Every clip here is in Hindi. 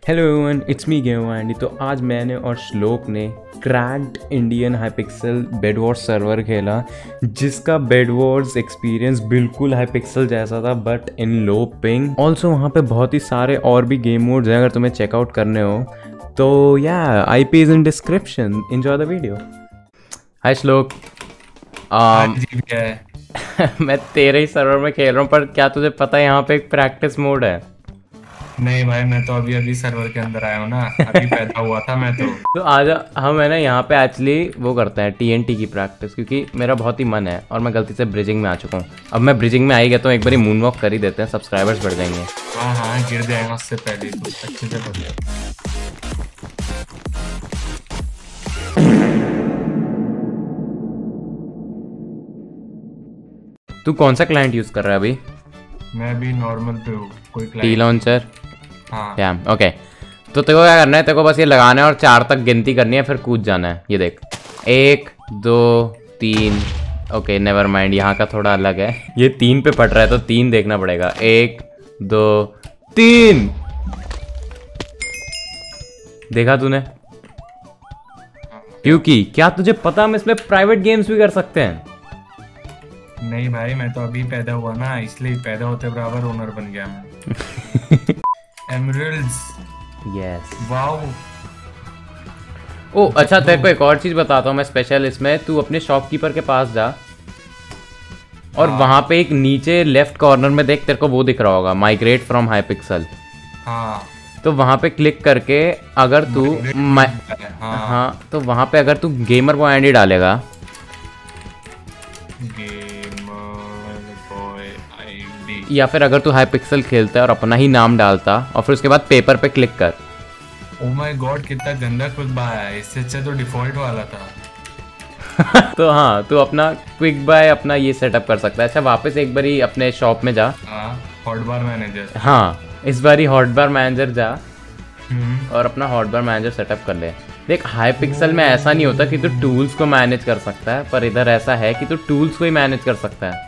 हेलो एवरीवन, इट्स मी गेमवांडी। तो आज मैंने और श्लोक ने cracked Indian Hypixel bed wars server खेला, जिसका बेड वॉर्स एक्सपीरियंस बिल्कुल हाईपिक्सल जैसा था but in low ping. Also वहाँ पे बहुत ही सारे और भी गेम मोड्स हैं, अगर तुम्हें चेकआउट करने हो तो या IP is in description. Enjoy the video. Hi Shlok. मैं तेरे ही सर्वर में खेल रहा हूँ, पर क्या तुझे पता है यहाँ पे एक प्रैक्टिस मोड है? नहीं भाई, मैं तो अभी सर्वर के अंदर आया हूँ ना, अभी पैदा हुआ था मैं तो आज हम है ना यहाँ पे एक्चुअली वो करते हैं TNT की प्रैक्टिस, क्योंकि मेरा बहुत ही मन है और मैं गलती से ब्रिजिंग में आ चुका हूँ। अब मैं ब्रिजिंग में आ ही गया तो एक बार मून वॉक कर ही देते हैं, सब्सक्राइबर्स बढ़ जाएंगे। हाँ, गिर जाएगा उससे पहले तो अच्छे से बढ़िया। तू कौन सा क्लाइंट यूज कर रहा है अभी? मैं भी नॉर्मल पे हूँ, कोई टी लॉन्चर। हाँ क्या ओके, तो तेरे को क्या करना है, तेरे को बस ये लगाना है और 4 तक गिनती करनी है, फिर कूद जाना है। ये देख 1 2 3। ओके नेवर माइंड, यहाँ का थोड़ा अलग है, ये 3 पे पट रहा है तो 3 देखना पड़ेगा। 1 2 3 देखा तूने? क्योंकि क्या तुझे पता हम इसमें प्राइवेट गेम्स भी कर सकते हैं? नहीं भाई, मैं तो अभी पैदा हुआ ना, इसलिए पैदा होते बराबर ओनर बन गया मैं। एमरल्ड्स। यस। वाओ। ओ अच्छा, तेरे को एक और चीज बताता हूँ मैं स्पेशल इसमें। तू अपने शॉपकीपर के पास जा और वहां पे एक नीचे लेफ्ट कॉर्नर में देख, तेरे को वो दिख रहा होगा, माइग्रेट फ्रॉम हाईपिक्सल। हाँ, तो वहां पे क्लिक करके अगर तू हाँ, तो वहां पे अगर तू गेमर बॉय आईडी डालेगा, या फिर अगर तू हाईपिक्सल खेलता है और अपना ही नाम डालता और फिर उसके बाद पेपर पे क्लिक कर। ओ माय गॉड, कितना गंदा क्विक बाय है, इससे अच्छा तो डिफॉल्ट वाला था। तो हाँ, तू अपना क्विक बाय अपना ये सेटअप कर सकता है। अच्छा वापस एक बारी अपने शॉप में जा। Hotbar manager. हाँ, इस बारी हॉटबार मैनेजर जा और अपना हॉटबार मैनेजर सेटअप कर ले। देख हाईपिक्सल में ऐसा नहीं होता कि तू टूल्स को मैनेज कर सकता है, पर इधर ऐसा है कि तू टूल्स को ही मैनेज कर सकता है।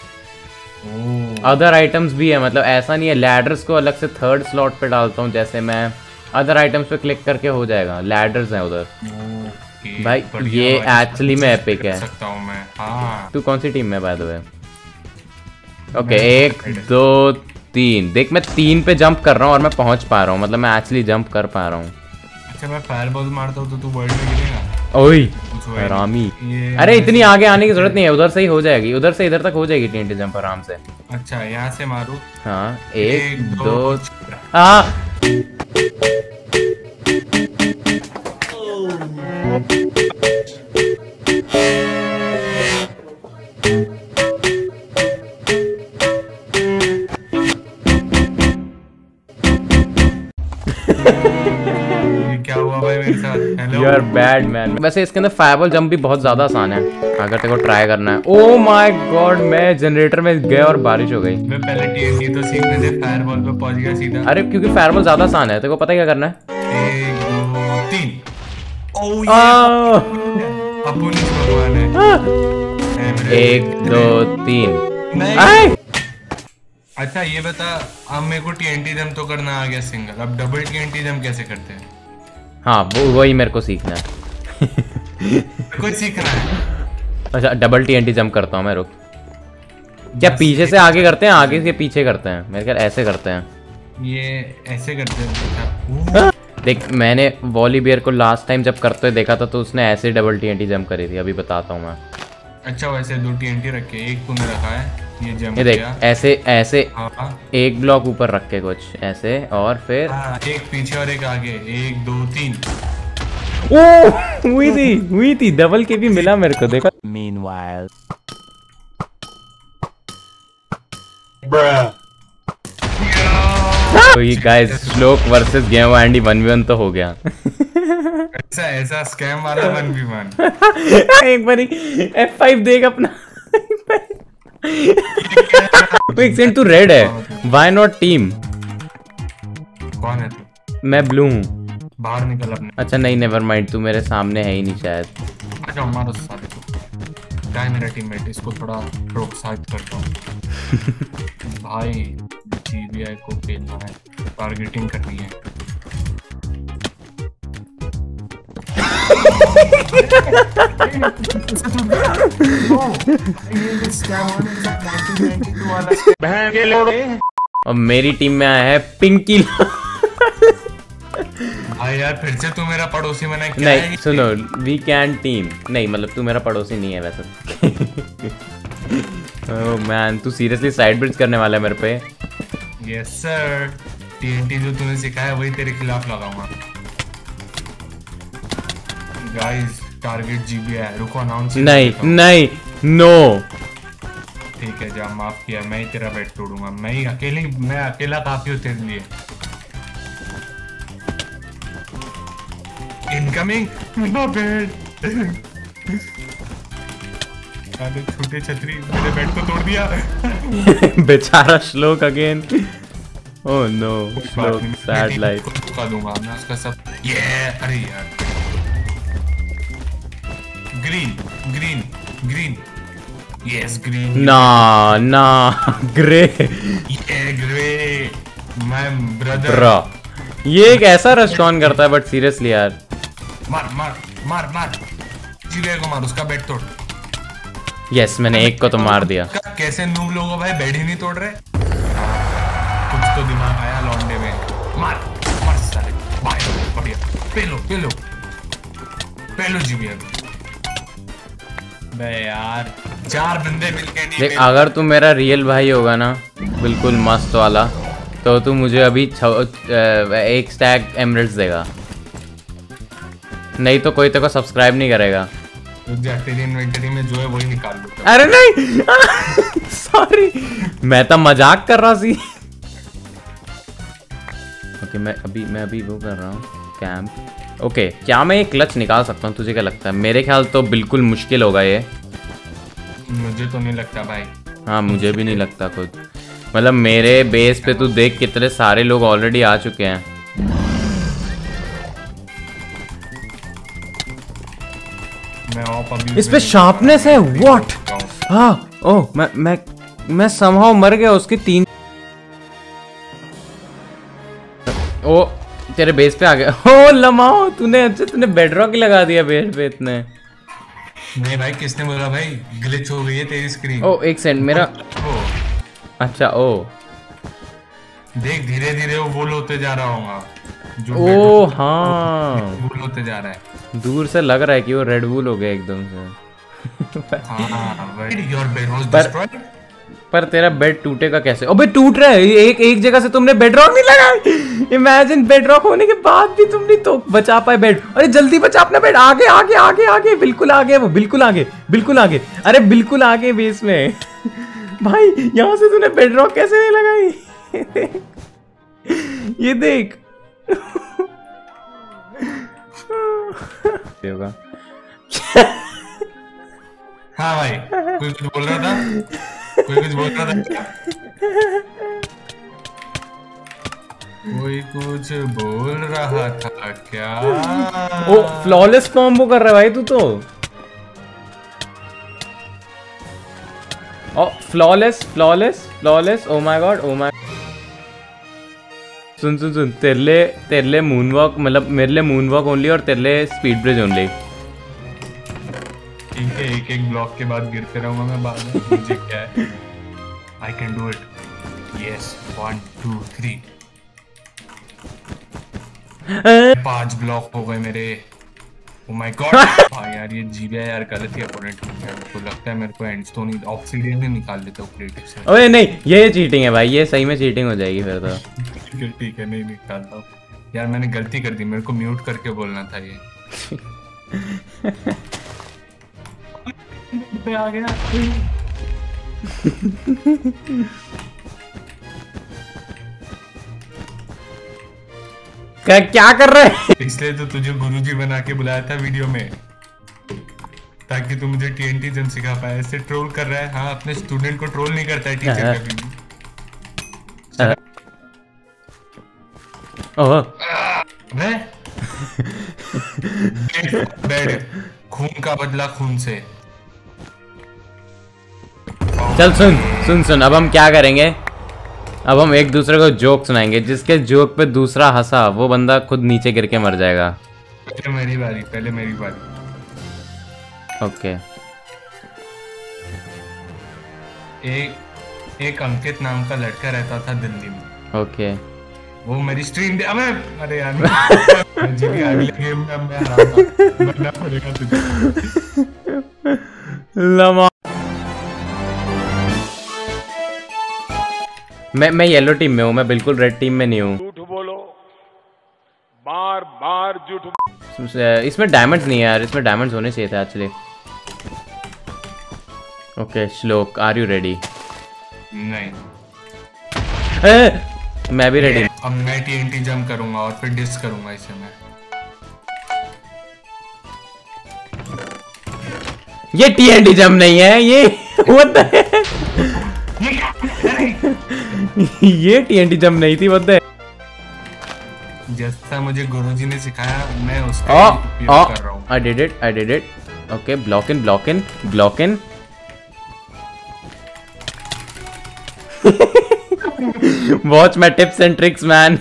अदर आइटम्स भी है, मतलब ऐसा नहीं है लैडर्स को अलग से 3rd स्लॉट पे डालता हूँ, जैसे मैं अदर आइटम्स पे क्लिक करके हो जाएगा, लैडर्स हैं उधर। भाई ये एक्चुअली में एपिक है। सकता हूँ मैं। हाँ। तू कौन सी टीम में बाय द वे? ओके 1 2 3 देख, मैं 3 पे जंप कर रहा हूँ और मैं पहुंच पा रहा हूँ, मतलब मैं एक्चुअली जंप कर पा रहा हूँ। अच्छा, मैं फायरबॉल मारता हूँ तो तू वर्ल्ड में गिरेगा? ओए हरामी। अरे इतनी आगे आने की जरूरत नहीं है, उधर से ही हो जाएगी, उधर से इधर तक हो जाएगी TNT जंप आराम से। अच्छा, यहाँ से मारू? हाँ 1 2 हाँ। क्या हुआ भाई मेरे साथ? Hello. You are bad man. वैसे इसके अंदर फायरबॉल जंप भी बहुत ज्यादा आसान है, अगर तेरे को ट्राई करना है। ओ माय गॉड, मैं जनरेटर में गया और बारिश हो गई। मैं पहले TNT तो सीखने से फायरबॉल पे पहुंच गया सीधा। अरे क्योंकि फायरबॉल ज्यादा आसान है, तेरे को पता है क्या करना है? 1 2 3। ओह ये अपुनिस भगवान है। 1 2 3 नहीं। अच्छा ये बता, अब मेरे को TNT जंप तो करना आ गया सिंगल, अब डबल TNT जंप कैसे करते हैं? हाँ वही मेरे को सीखना है। कुछ सीखना है। अच्छा डबल TNT जंप करता हूँ मैं, रुक। क्या पीछे से आगे करते हैं, आगे से पीछे करते हैं? मेरे ख्याल ऐसे करते हैं, ये ऐसे करते हैं। देख मैंने वॉलीबियर को लास्ट टाइम जब करते हुए देखा था तो उसने ऐसे डबल TNT जंप करी थी, अभी बताता हूँ मैं। अच्छा वैसे 2 TNT रखे, एक तूने रखा है, ये जंप ये देख ऐसे ऐसे। हाँ। एक ब्लॉक ऊपर रख के कुछ ऐसे और फिर एक पीछे और एक आगे, 1 2 3। ओ हुई थी डबल के भी मिला मेरे को, देखा। Meanwhile. तो ये गाइस श्लोक वर्सेस गेमवांडी 1v1 तो हो गया। ऐसा स्कैम वाला 1v1। एक बारी F5 देख अपना। एक सेकंड, तू रेड है, व्हाई नॉट टीम? कौन है तू? मैं ब्लू हूँ। बाहर निकल अपने। अच्छा नहीं नेवर माइंड, तू मेरे सामने है ही नहीं शायद। आ जाओ मारो सारे को। क्या है मेरा टीममेट, इसको थोड़ा प्रोत्साहित करता हूँ। भाई GBI को खेलना है, टारगेटिंग करनी है। और मेरी टीम में आया है पिंकी। भाई यार फिर से तू मेरा पड़ोसी बना क्या? नहीं सुनो, वी कैन टीम नहीं, मतलब तू मेरा पड़ोसी नहीं है वैसे। ओह मैन, तू सीरियसली साइड ब्रिज करने वाला है मेरे पे? यस सर, टीएनटी जो तूने सिखाया वही तेरे खिलाफ लगाऊंगा। गाइस टारगेट जीबी है, रुको अनाउंस। नहीं नहीं नो। ठीक है जा, माफ किया, मैं ही तेरा बेड तोड़ूंगा। मैं अकेला काफी हूँ तेरे लिए। Incoming no bed. अरे छोटे छतरी, मेरे बेड को तोड़ दिया। बेचारा Shlok again. Oh no, Shlok sad life. रुका दूंगा मैं उसका सब। ये अरे यार, green green green, yes green. ना ना ग्रे। ये ग्रे माय ब्रदर। ब्रो ये एक ऐसा रेस्टोरेंट करता है, बट सीरियसली यार। मार मार मार मार, जीवे को मार, उसका बेड तोड़। यस मैंने एक को तो मार दिया। कैसे नूब लोगों भाई बेड ही नहीं तोड़ रहे? कुछ तो दिमाग आया लौंडे में। मार मार साले, भाई बढ़िया। पेलो पेलो पेलो जीवी। बे यार 4 बंदे मिलके नहीं। देख अगर तू मेरा रियल भाई होगा ना, बिल्कुल मस्त वाला, तो तू मुझे अभी 1 स्टैक एमरल्ड्स देगा, नहीं तो कोई तेरे को सब्सक्राइब नहीं करेगा। तेरी इन्वेंटरी में जो है वही निकाल लो। अरे नहीं सॉरी, मैं तो मजाक कर रहा सी। ओके मैं अभी वो कर रहा हूँ कैंप। ओके क्या मैं ये क्लच निकाल सकता हूँ? तुझे क्या लगता है? मेरे ख्याल तो बिल्कुल मुश्किल होगा ये। मुझे तो नहीं लगता भाई। हाँ मुझे भी नहीं लगता खुद। मतलब मेरे बेस पे तू देख कितने सारे लोग ऑलरेडी आ चुके हैं। इस पे शार्पनेस है व्हाट? हाँ ओह मैं समहाउ मर गया उसके 3। ओ तेरे बेस पे आ गया। ओ लमाओ तूने बेडरॉक ही लगा दिया बेस पे इतने। नहीं भाई किसने बोला भाई? ग्लिच हो गई है तेरी स्क्रीन। ओ एक सेकंड मेरा। अच्छा ओ देख धीरे धीरे वो वोल होते जा रहा होगा। ओ हाँ वोल होते जा रहा है। दूर से लग रहा है कि वो रेड बुल हो गया एकदम से। पर तेरा बेड टूटेगा कैसे? अबे टूट रहा है एक जगह से। तुमने बेडरॉक नहीं लगाया? इमेजिन बेडरॉक होने के बाद भी तुम नहीं तो बचा पाए बेड। अरे जल्दी बचा अपना बेड। आगे आगे आगे आगे, बिल्कुल आगे, वो बिल्कुल आगे बिल्कुल आगे। अरे बिल्कुल आगे बेस में। भाई यहाँ से तूने बेडरॉक कैसे नहीं लगाई? ये देख। होगा। हाँ भाई कोई कुछ बोल रहा था? कोई कुछ बोल रहा था? कोई कुछ बोल रहा था क्या? ओ फ्लॉलेस कॉम्बो कर रहा है भाई तू तो। Oh flawless flawless flawless. Oh my god oh my. सुन सुन सुन, तेरे लिए मून वॉक, मतलब मेरे लिए मून वॉक ओनली और तेरे लिए स्पीड ब्रिज ओनली। ठीक है एक एक ब्लॉक के बाद गिरते रहूंगा मैं बाद में। मुझे क्या है, I can do it. Yes 1 2 3 5 block हो गए मेरे। Oh my god. हाँ यार ये जीविया यार गलत ही अपोनेंट हो गया। मेरे को लगता है मेरे को एंडस्टोन ऑब्सिडियन ही निकाल लेता हूँ क्रिएटिव से। ओए नहीं ये चीटिंग है भाई, ये सही में चीटिंग हो जाएगी फिर तो। ठीक है नहीं निकालता हूँ यार, मैंने गलती कर दी। मेरे को म्यूट करके बोलना था ये। आ गया। क्या कर रहे हैं? इसलिए तो तुझे गुरुजी बना के बुलाया था वीडियो में, ताकि तू मुझे TNT जन सिखा पाए। ऐसे ट्रोल कर रहा है। हाँ अपने स्टूडेंट को ट्रोल नहीं करता है टीचर कभी भी। बेड खून का बदला खून से। चल सुन सुन सुन, अब हम क्या करेंगे? अब हम एक दूसरे को जोक सुनाएंगे। जिसके जोक पे दूसरा हंसा वो बंदा खुद नीचे गिर के मर जाएगा। पहले मेरी बारी। ओके। एक अंकित नाम का लड़का रहता था दिल्ली में। ओके। वो मेरी स्ट्रीम दे। अरे यार अगले गेम में मैं हारूंगा, मरना पड़ेगा तुझे। लमा मैं येलो टीम में हूँ, मैं बिल्कुल रेड टीम में नहीं हूँ। झूठ बोलो, बार बार झूठ। इसमें डायमंड्स नहीं है यार, इसमें डायमंड्स होने चाहिए थे actually. Okay Shlok, are you ready? नहीं। मैं भी रेडी। अब मैं TNT जंप करूंगा और फिर डिस करूंगा इसे मैं। ये TNT जंप नहीं है, ये होता है। ये TNT जंप नहीं थी, व्हाट द। जैसा मुझे गुरुजी ने सिखाया मैं उसका उपयोग कर रहा हूँ। I did it. Okay, block in. Watch my tips and tricks, man.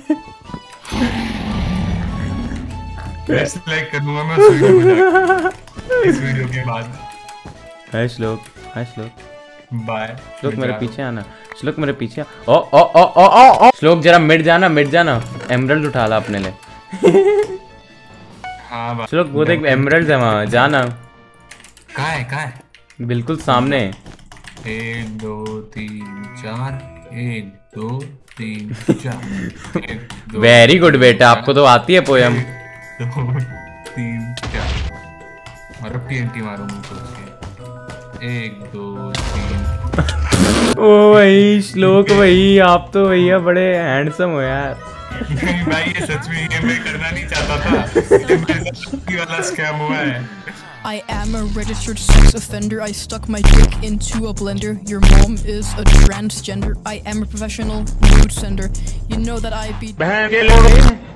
Like करूंगा मैं उस वीडियो को जाके, इस वीडियो के बाद। हाय श्लोक। बाय। श्लोक मेरे पीछे आना, श्लोक मेरे पीछे। ओ श्लोक जरा मिट जाना, एमरल्ड उठा ला अपने लिए। हाँ श्लोक वो देख एमरल्ड है वहाँ, जाना। कहाँ है? बिल्कुल सामने। 1 2 3 4 1 2 3 4। वेरी गुड बेटा, आपको तो आती है पोयम। 1 2 3 4। और TNT मारो मुझे उसके। 1 2 3। ओ भाई श्लोक भाई, आप तो भैया बड़े हैंडसम हो यार। नहीं भाई, ये सच में ये मैं करना नहीं चाहता था, ये मेरे साथ वाला स्कैम हुआ है। I am a registered sex offender. I stuck my dick into a blender. Your mom is a transgender. I am a professional nude sender. You know that I be.